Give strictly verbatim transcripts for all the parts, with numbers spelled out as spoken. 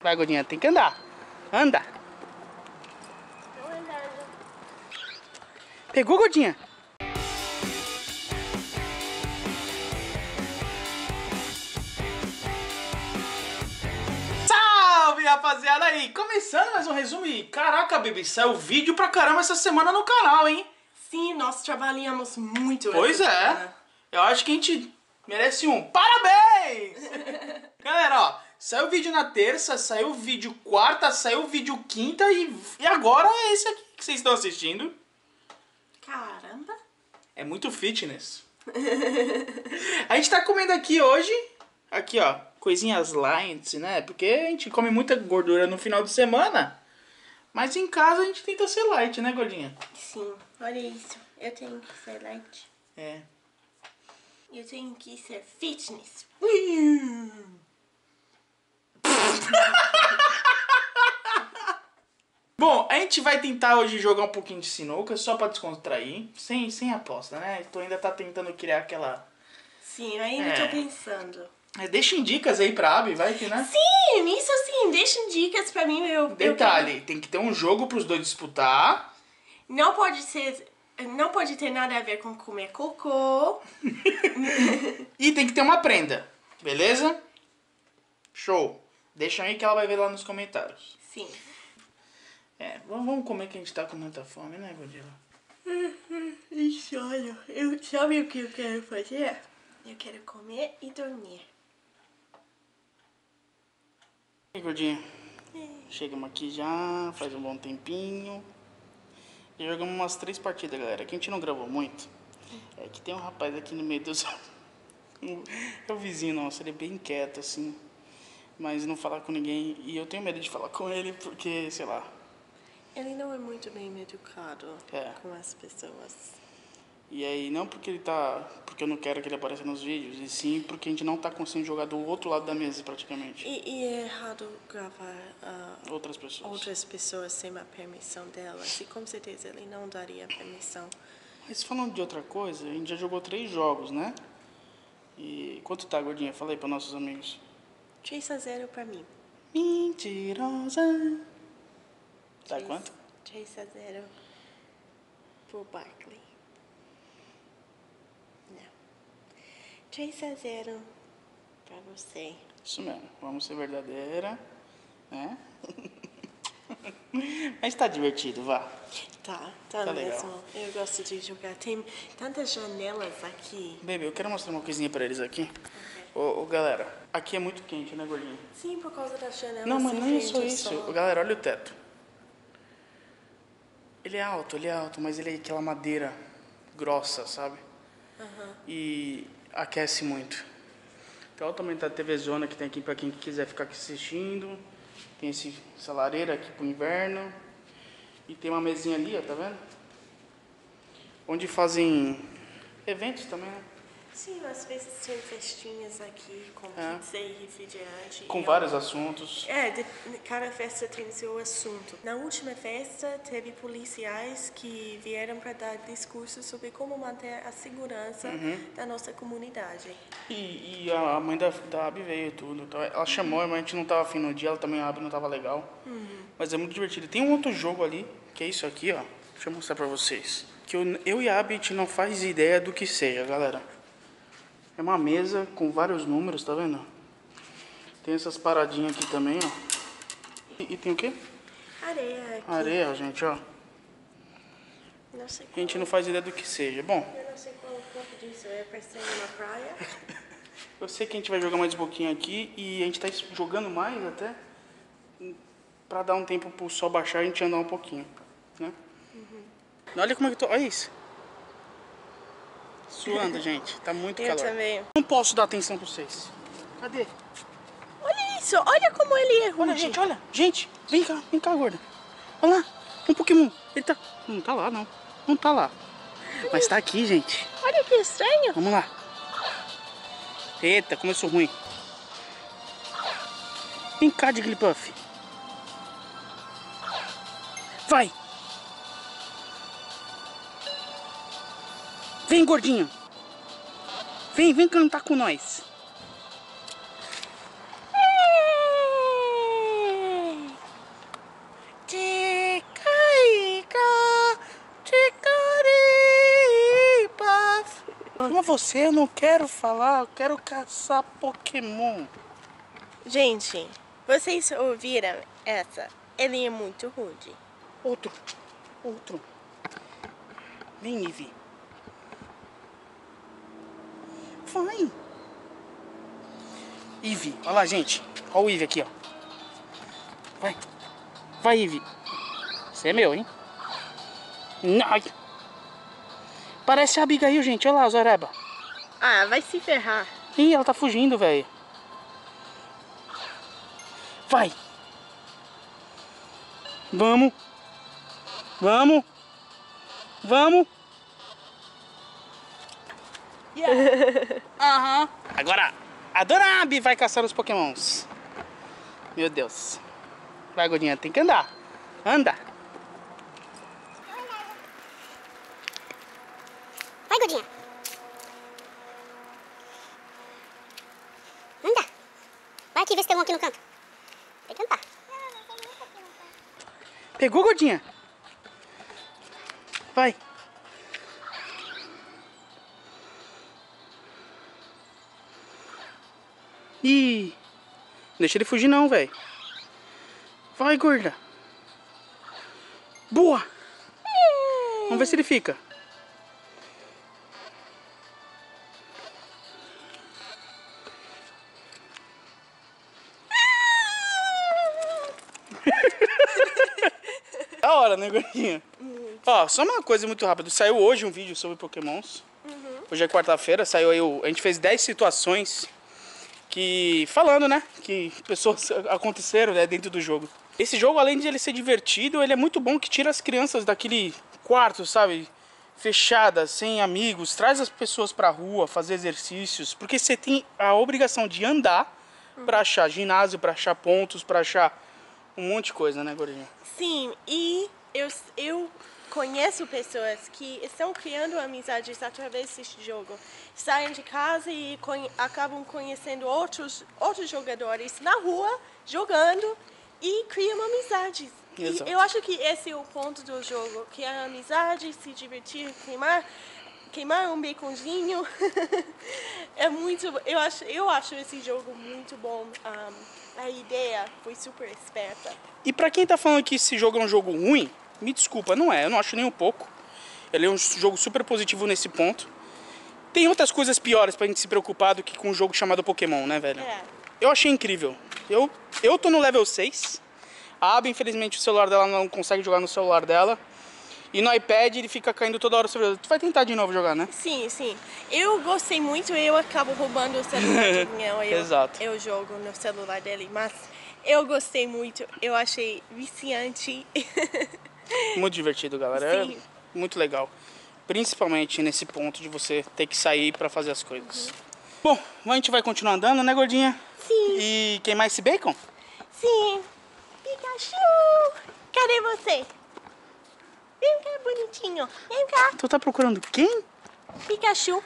Vai, gordinha, tem que andar. Anda. Tô andando. Pegou, gordinha? Salve, rapaziada aí! Começando mais um resumo e... Caraca, Bibi, saiu vídeo pra caramba essa semana no canal, hein? Sim, nós trabalhamos muito. Pois essa é. semana. Eu acho que a gente merece um parabéns! Galera, ó, saiu vídeo na terça, saiu vídeo quarta, saiu vídeo quinta e, e agora é esse aqui que vocês estão assistindo. Caramba. É muito fitness. A gente tá comendo aqui hoje, aqui ó, coisinhas light, né? Porque a gente come muita gordura no final de semana, mas em casa a gente tenta ser light, né, gordinha? Sim, olha isso. Eu tenho que ser light. É. Eu tenho que ser fitness. Bom, a gente vai tentar hoje jogar um pouquinho de sinuca, só pra descontrair, sem, sem aposta, né? Tu ainda tá tentando criar aquela... Sim, eu ainda É. tô pensando. É, deixem dicas aí pra Abby, vai que, né? Sim, isso sim. Deixem dicas pra mim. Eu, eu Detalhe, quero- tem que ter um jogo pros dois disputar. Não pode ser... Não pode ter nada a ver com comer cocô. E tem que ter uma prenda, beleza? Show. Deixa aí que ela vai ver lá nos comentários. Sim. É, vamos, vamos comer que a gente tá com muita fome, né, Godila? Isso, olha. Eu, sabe o que eu quero fazer? Eu quero comer e dormir. E aí, gordinha? Chegamos aqui já, faz um bom tempinho. Já jogamos umas três partidas, galera. Que a gente não gravou muito. É que tem um rapaz aqui no meio dos... É o vizinho nosso, ele é bem quieto, assim. Mas não fala com ninguém. E eu tenho medo de falar com ele porque, sei lá... Ele não é muito bem educado É. com as pessoas. E aí, não porque ele tá... Porque eu não quero que ele apareça nos vídeos. E sim porque a gente não tá conseguindo jogar do outro lado da mesa, praticamente. E, e é errado gravar ah, Outras pessoas. outras pessoas sem a permissão delas. E com certeza ele não daria permissão. Mas falando de outra coisa, a gente já jogou três jogos, né? E quanto tá, gordinha? Fala aí para nossos amigos. três a zero pra mim. Mentirosa. Tá quanto? três a zero pro Barkley. Não. três a zero pra você. Isso mesmo. Vamos ser verdadeira, né? Mas tá divertido, vá. Tá, tá, Tá mesmo. legal. Eu gosto de jogar. Tem tantas janelas aqui. Baby, eu quero mostrar uma coisinha pra eles aqui. Ô, ô, galera, aqui é muito quente, né, gordinha? Sim, por causa das janelas. Não, mas não é sempre só entra isso. sol. Ô, galera, olha o teto. Ele é alto, ele é alto, mas ele é aquela madeira grossa, sabe? Aham. E aquece muito. Então, também tá a T V Zona que tem aqui pra quem quiser ficar aqui assistindo. Tem esse, essa lareira aqui pro inverno. E tem uma mesinha ali, ó, tá vendo? Onde fazem eventos também, né? Sim, às vezes tem festinhas aqui com É. pizza e refrigerante. Com e vários eu- assuntos. É, de, cada festa tem seu assunto. Na última festa, teve policiais que vieram para dar discursos sobre como manter a segurança Uhum. da nossa comunidade. E, e a mãe da, da Abby veio e tudo. Então, ela chamou, mas a gente não tava afim no dia, ela também, a Abby não tava legal. Mas é muito divertido. Tem um outro jogo ali, que é isso aqui, ó. Deixa eu mostrar pra vocês. Que eu, eu e a Abby, a gente não faz ideia do que seja, galera. É uma mesa com vários números, tá vendo? Tem essas paradinhas aqui também, ó. E, e tem o quê? Areia aqui. Areia, gente, ó. Não sei A qual, gente não faz ideia do que seja. Bom, eu não sei qual o corpo disso. É pra ser uma praia? eu sei que a gente vai jogar mais um pouquinho aqui e a gente tá jogando mais até pra dar um tempo pro sol baixar e a gente andar um pouquinho, né? Olha como é que eu tô, olha isso. Suando, gente, tá muito Eu calor. também. Não posso dar atenção pra vocês. Cadê? Olha isso, olha como ele é rude. Olha, gente, olha. Gente, vem cá, vem cá, gorda. Olha lá, um Pokémon. Ele tá... Não tá lá, não. Não tá lá. Mas tá aqui, gente. Olha que estranho. Vamos lá. Eita, começou ruim. Vem cá, Jigglypuff. Vai. Vem, gordinho. Vem, vem cantar com nós. Chama você, eu não quero falar, eu quero caçar Pokémon. Gente, vocês ouviram essa? Ele é muito rude. Outro, outro. Vem, Ivy. Vai. Ivy, olha lá, gente. Olha o Ivy aqui, ó. Vai. Vai, Ivy. Você é meu, hein? Ai. Parece a Abigail, gente. Olha lá, Zoreba. Ah, vai se ferrar. Ih, ela tá fugindo, velho. Vai. Vamos. Vamos. Vamos. Yeah. Aham. Uhum. Agora, a Dona Abby vai caçar os Pokémons. Meu Deus. Vai, Godinha, tem que andar. Anda. Vai, Godinha. Anda. Vai aqui ver se tem um aqui no canto. Tem que andar. Pegou, Godinha? Vai. Ih. Não deixa ele fugir não, velho. Vai, gorda. Boa. Vamos ver se ele fica. Da hora, né, gordinha? Uhum. Ó, só uma coisa muito rápida. Saiu hoje um vídeo sobre Pokémons. Uhum. Hoje é quarta-feira, saiu aí o... A gente fez dez situações que... Falando, né? Que pessoas aconteceram, né, dentro do jogo. Esse jogo, além de ele ser divertido, ele é muito bom que tira as crianças daquele quarto, sabe? Fechadas, sem amigos. Traz as pessoas pra rua, fazer exercícios. Porque você tem a obrigação de andar uhum. pra achar ginásio, pra achar pontos, pra achar um monte de coisa, né, gordinha? Sim, e eu, eu conheço pessoas que estão criando amizades através desse jogo. Saem de casa e conhe, acabam conhecendo outros, outros jogadores na rua, jogando e criam amizades. Exato. E eu acho que esse é o ponto do jogo, que é a amizade, se divertir, queimar, queimar um baconzinho. É muito, eu acho, eu acho esse jogo muito bom. Um, A ideia foi super esperta. E pra quem tá falando que esse jogo é um jogo ruim, me desculpa, não é. Eu não acho nem um pouco. Ele é um jogo super positivo nesse ponto. Tem outras coisas piores pra gente se preocupar do que com um jogo chamado Pokémon, né, velho? É. Eu achei incrível. Eu, eu tô no level seis. A Abby, infelizmente, o celular dela não consegue jogar no celular dela. E no iPad ele fica caindo toda hora sobre... Tu vai tentar de novo jogar, né? Sim, sim. Eu gostei muito e eu acabo roubando o celular de Daniel. Eu, Exato. Eu jogo no celular dele, mas eu gostei muito. Eu achei viciante. Muito divertido, galera. Sim. É muito legal. Principalmente nesse ponto de você ter que sair pra fazer as coisas. Uhum. Bom, a gente vai continuar andando, né, gordinha? Sim. E queimar esse bacon? Sim. Pikachu! Cadê você? Vem cá, bonitinho. Vem cá. Tu tá procurando quem? Pikachu.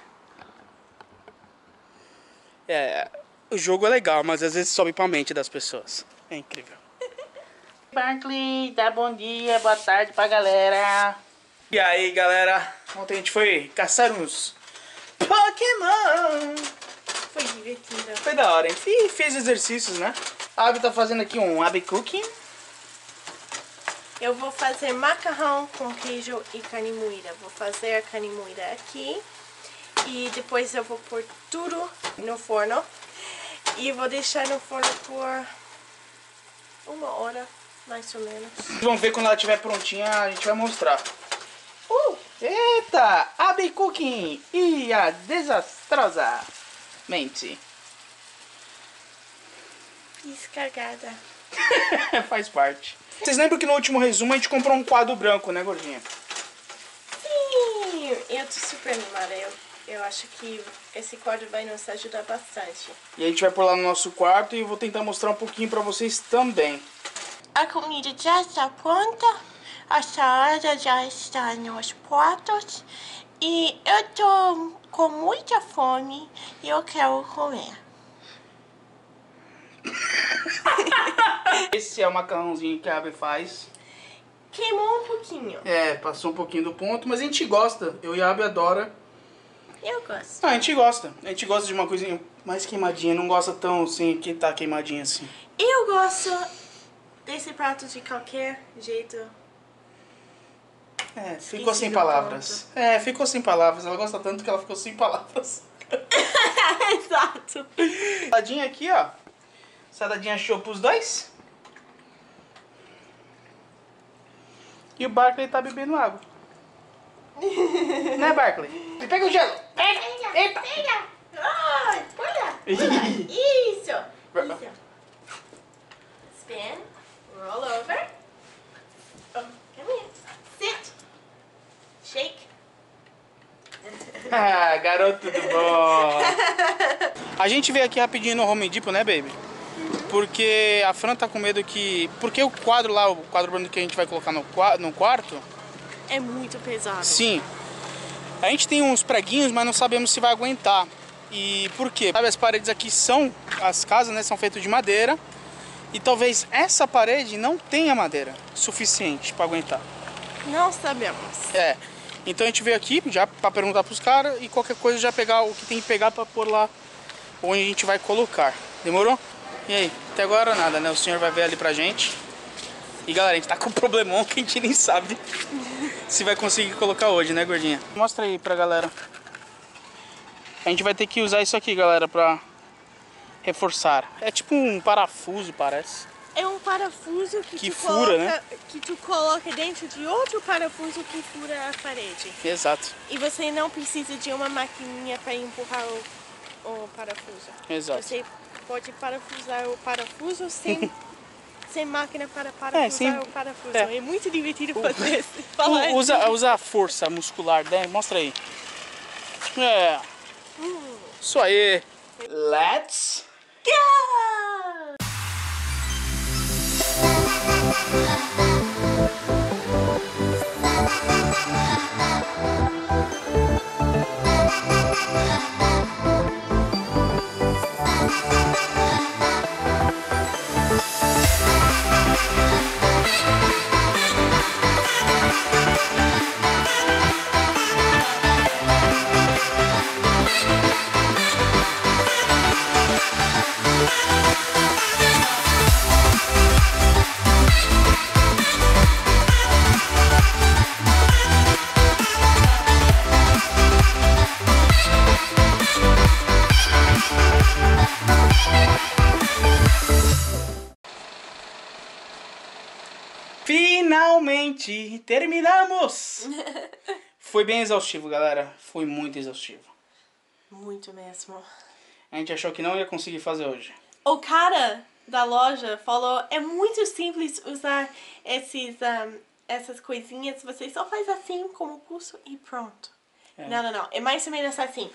É, o jogo é legal, mas às vezes sobe pra mente das pessoas. É incrível. Barkley, dá bom dia, boa tarde pra galera. E aí, galera? Ontem a gente foi caçar uns Pokémon. Foi divertido. Foi da hora, hein? E fez exercícios, né? A Abby tá fazendo aqui um Abby Cooking. Eu vou fazer macarrão com queijo e carne moída. Vou fazer a carne moída aqui. E depois eu vou pôr tudo no forno. E vou deixar no forno por uma hora, mais ou menos. Vamos ver quando ela estiver prontinha, a gente vai mostrar. Uh! Eita! Abby Cooking! E a desastrosamente. Descargada. Faz parte. Vocês lembram que no último resumo a gente comprou um quadro branco, né, gordinha? Sim! Eu tô super animada. Eu, eu acho que esse quadro vai nos ajudar bastante. E a gente vai pôr lá no nosso quarto e eu vou tentar mostrar um pouquinho pra vocês também. A comida já está pronta. A salada já está nos pratos. E eu tô com muita fome e eu quero comer. Esse é o macarrãozinho que a Abby faz. Queimou um pouquinho. É, passou um pouquinho do ponto, mas a gente gosta. Eu e a Abby adora Eu gosto. Ah, a gente gosta. A gente gosta de uma coisinha mais queimadinha. Não gosta tão assim, que tá queimadinha assim. Eu gosto desse prato de qualquer jeito. É, ficou sem palavras. É, ficou sem palavras. Ela gosta tanto que ela ficou sem palavras. Exato. Saladinha aqui, ó. Saladinha show pros dois. E o Barkley tá bebendo água. Né, Barkley? Pega o gelo. Pega. Eita. Pega. Ai, pula. Isso. Isso. Spin. Roll over. Oh, come here. Sit. Shake. Ah, garoto do bom. A gente veio aqui rapidinho no Home Depot, né, baby? Porque a Fran tá com medo que... Porque o quadro lá, o quadro branco que a gente vai colocar no, no quarto... É muito pesado. Sim. A gente tem uns preguinhos, mas não sabemos se vai aguentar. E por quê? Sabe, as paredes aqui são... As casas, né, são feitas de madeira. E talvez essa parede não tenha madeira suficiente para aguentar. Não sabemos. É. Então a gente veio aqui já para perguntar pros caras e qualquer coisa já pegar o que tem que pegar para pôr lá onde a gente vai colocar. Demorou? E aí? Até agora nada, né? O senhor vai ver ali pra gente. E galera, a gente tá com um problemão que a gente nem sabe se vai conseguir colocar hoje, né, gordinha? Mostra aí pra galera. A gente vai ter que usar isso aqui, galera, pra reforçar. É tipo um parafuso, parece. É um parafuso que, Que tu fura, coloca, né? que tu coloca dentro de outro parafuso que fura a parede. Exato. E você não precisa de uma maquininha para empurrar o, o parafuso. Exato. Você pode parafusar o parafuso sem, sem máquina para parafusar É, sem- o parafuso. é. É, muito divertido fazer falar U- Usa, usa a força muscular, né? Mostra aí. É. Isso aí. Let's Go! Finalmente terminamos! Foi bem exaustivo, galera. Foi muito exaustivo. Muito mesmo. A gente achou que não ia conseguir fazer hoje. O cara da loja falou, é muito simples usar esses, um, essas coisinhas, você só faz assim como pulso e pronto. É. Não, não, não, é mais ou menos assim.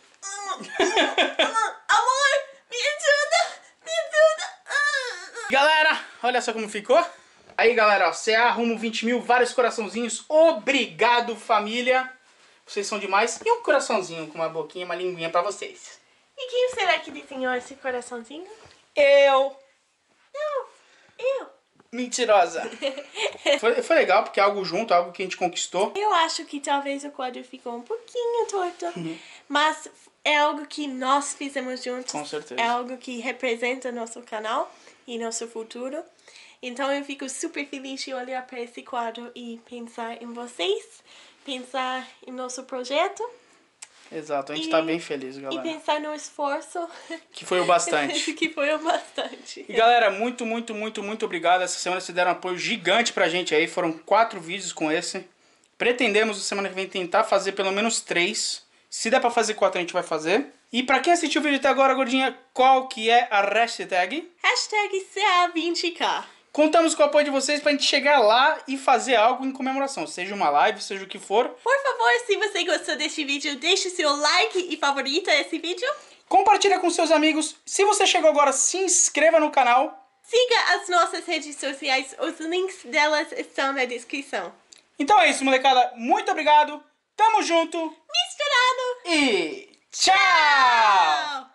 Amor, me ajuda, me ajuda. Galera, olha só como ficou. Aí, galera, ó, C A rumo vinte mil, vários coraçãozinhos. Obrigado, família. Vocês são demais. E um coraçãozinho com uma boquinha, uma linguinha pra vocês. E quem será que desenhou esse coraçãozinho? Eu. Não, eu. Mentirosa. Foi, foi legal, porque é algo junto, algo que a gente conquistou. Eu acho que talvez o quadro ficou um pouquinho torto, mas é algo que nós fizemos juntos. Com certeza. É algo que representa nosso canal e nosso futuro. Então eu fico super feliz de olhar para esse quadro e pensar em vocês, pensar em nosso projeto. Exato, a gente E- tá bem feliz, E galera. pensar no esforço Que foi o bastante. que foi o bastante. E galera, muito, muito, muito, muito obrigado. Essa semana vocês deram um apoio gigante pra gente aí. Foram quatro vídeos com esse. Pretendemos, semana que vem, tentar fazer pelo menos três. Se der pra fazer quatro, a gente vai fazer. E pra quem assistiu o vídeo até agora, gordinha, qual que é a hashtag? Hashtag C A vinte K. Contamos com o apoio de vocês pra gente chegar lá e fazer algo em comemoração. Seja uma live, seja o que for. Por favor, se você gostou deste vídeo, deixe seu like e favorita esse vídeo. Compartilha com seus amigos. Se você chegou agora, se inscreva no canal. Siga as nossas redes sociais, os links delas estão na descrição. Então é isso, molecada. Muito obrigado. Tamo junto. Misturado! E tchau!